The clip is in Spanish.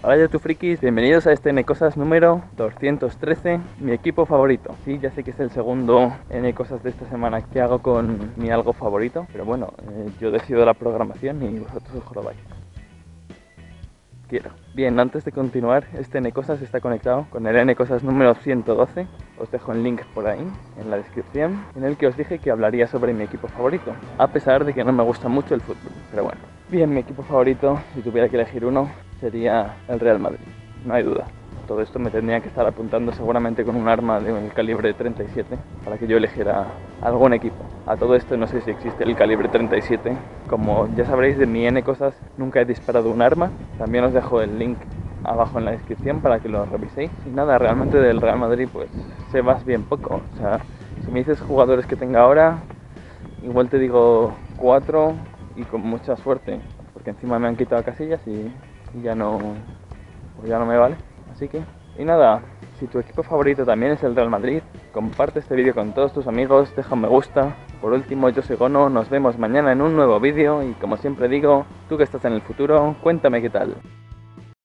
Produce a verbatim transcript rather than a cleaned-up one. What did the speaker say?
Hola YouTube frikis, bienvenidos a este N Cosas número doscientos trece, mi equipo favorito. Sí, ya sé que es el segundo N Cosas de esta semana que hago con mi algo favorito, pero bueno, eh, yo decido la programación y vosotros os jorobáis. Quiero. Bien, antes de continuar, este N Cosas está conectado con el N Cosas número ciento doce. Os dejo el link por ahí, en la descripción, en el que os dije que hablaría sobre mi equipo favorito, a pesar de que no me gusta mucho el fútbol, pero bueno. Bien, mi equipo favorito, si tuviera que elegir uno, sería el Real Madrid, no hay duda. Todo esto me tendría que estar apuntando seguramente con un arma del calibre treinta y siete para que yo eligiera algún equipo. A todo esto no sé si existe el calibre treinta y siete. Como ya sabréis de mi N Cosas, nunca he disparado un arma. También os dejo el link abajo en la descripción para que lo reviséis. Y nada, realmente del Real Madrid pues sé más bien poco. O sea, si me dices jugadores que tenga ahora, igual te digo cuatro y con mucha suerte. Porque encima me han quitado Casillas y, y ya no, pues ya no me vale. Así que, y nada, si tu equipo favorito también es el Real Madrid, comparte este vídeo con todos tus amigos, deja un me gusta. Por último, yo soy Gono, nos vemos mañana en un nuevo vídeo y como siempre digo, tú que estás en el futuro, cuéntame qué tal.